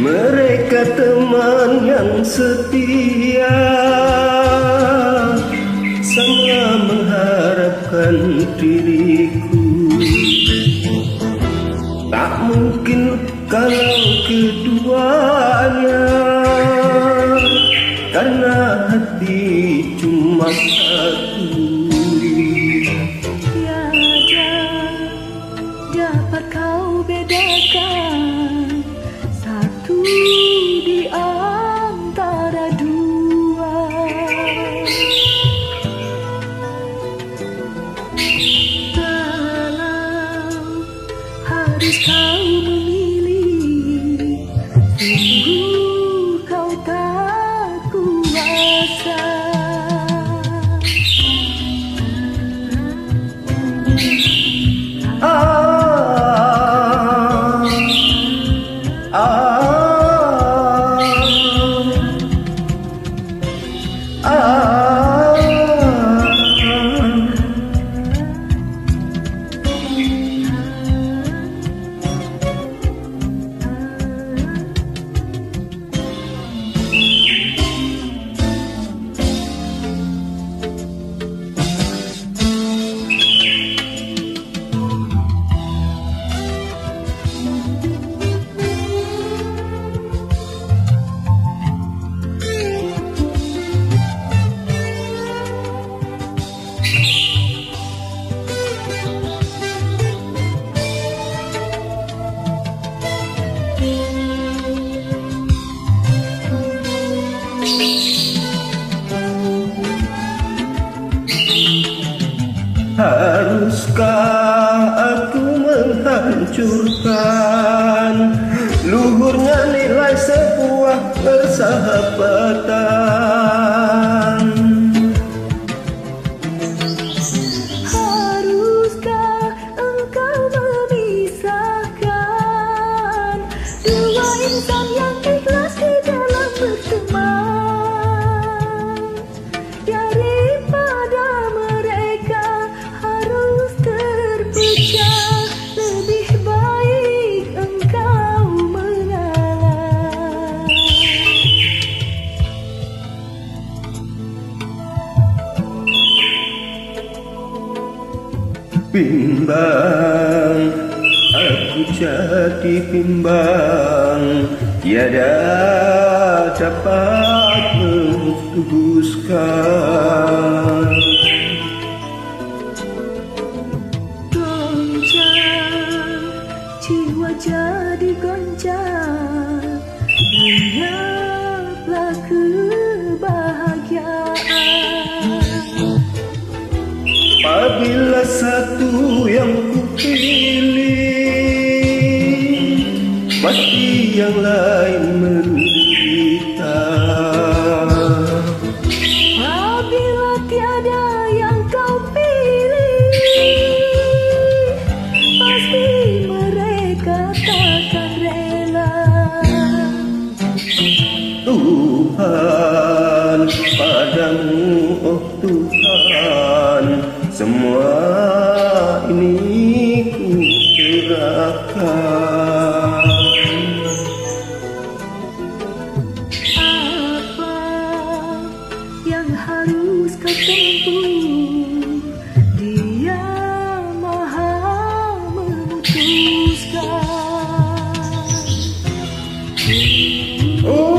Mereka teman yang setia, sama mengharapkan diriku. Tak mungkin kalau keduanya, karena hati cuma satu. Tiada dapat kau bedakan satu di antara dua. Kalau harus kau memilih, sungguh kau tak kuasa. Haruskah aku menghancurkan luhurnya nilai sebuah persahabatan? Haruskah engkau memisahkan dua insan yang ikhlas di dalam berteman? Daripada mereka harus terpecah, lebih baik engkau mengalah. Bimbang, aku jadi bimbang, tiada dapat memutuskan. Goncang, jiwa jadi goncang, lenyaplah kebahagiaan. Apabila satu yang kupilih, pasti yang lain menderita. Apabila tiada yang kau pilih, pasti mereka takkan rela. Tuhan, padamu oh Tuhan, semua ini ku serahkan. Apa yang harus kau tempuh, Dia Maha memutuskan. Oh